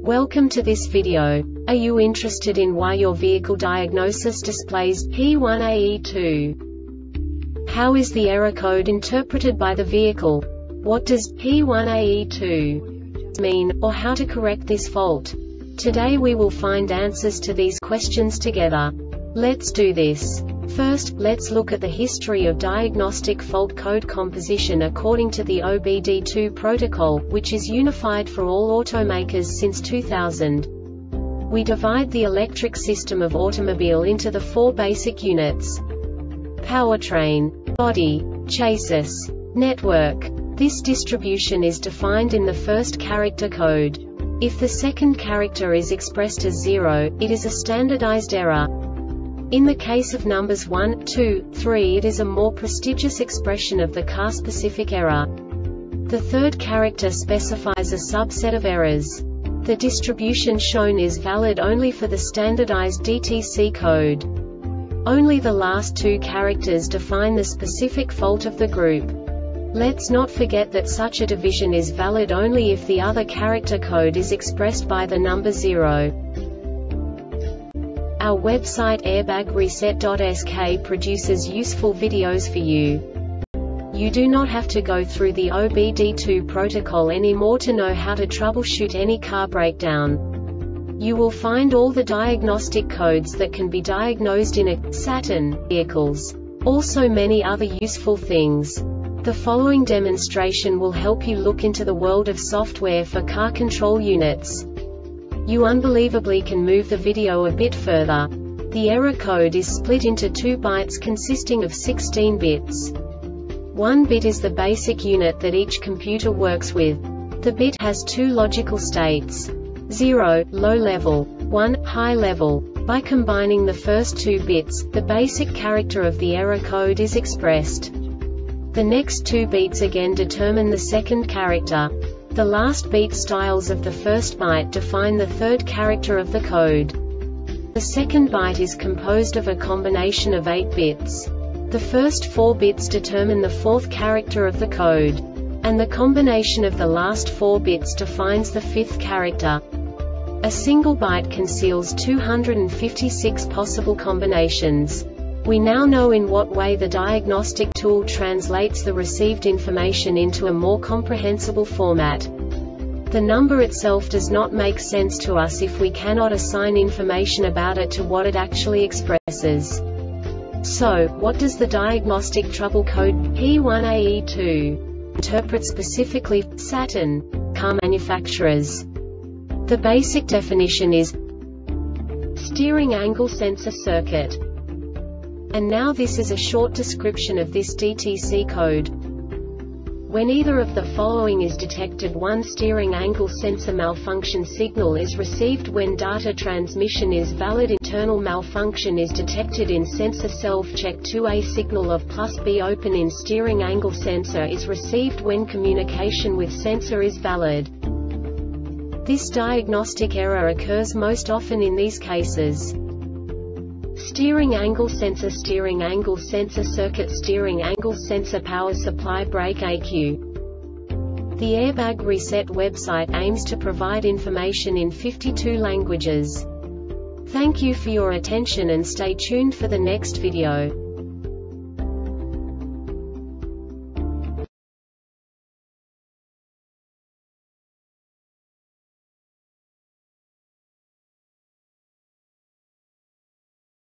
Welcome to this video. Are you interested in why your vehicle diagnosis displays P1AE2? How is the error code interpreted by the vehicle? What does P1AE2 mean, or how to correct this fault? Today we will find answers to these questions together. Let's do this. First, let's look at the history of diagnostic fault code composition according to the OBD2 protocol, which is unified for all automakers since 2000. We divide the electric system of automobile into the four basic units: powertrain, body, chassis, network. This distribution is defined in the first character code. If the second character is expressed as 0, it is a standardized error. In the case of numbers 1, 2, 3, it is a more prestigious expression of the car-specific error. The third character specifies a subset of errors. The distribution shown is valid only for the standardized DTC code. Only the last two characters define the specific fault of the group. Let's not forget that such a division is valid only if the other character code is expressed by the number 0. Our website airbagreset.sk produces useful videos for you. You do not have to go through the OBD2 protocol anymore to know how to troubleshoot any car breakdown. You will find all the diagnostic codes that can be diagnosed in a Saturn vehicles. Also many other useful things. The following demonstration will help you look into the world of software for car control units. You unbelievably can move the video a bit further. The error code is split into 2 bytes consisting of 16 bits. 1 bit is the basic unit that each computer works with. The bit has 2 logical states: 0, low level, 1, high level. By combining the first 2 bits, the basic character of the error code is expressed. The next 2 beats again determine the second character. The last beat styles of the first byte define the third character of the code. The second byte is composed of a combination of 8 bits. The first 4 bits determine the fourth character of the code. And the combination of the last 4 bits defines the fifth character. A single byte conceals 256 possible combinations. We now know in what way the diagnostic tool translates the received information into a more comprehensible format. The number itself does not make sense to us if we cannot assign information about it to what it actually expresses. So, what does the diagnostic trouble code P1AE2 interpret specifically for Saturn car manufacturers? The basic definition is steering angle sensor circuit. And now this is a short description of this DTC code. When either of the following is detected: 1 steering angle sensor malfunction signal is received when data transmission is valid, internal malfunction is detected in sensor self-check, 2A signal of +B open in steering angle sensor is received when communication with sensor is valid. This diagnostic error occurs most often in these cases: steering angle sensor circuit, steering angle sensor power supply, brake ECU. The Airbag Reset website aims to provide information in 52 languages. Thank you for your attention and stay tuned for the next video.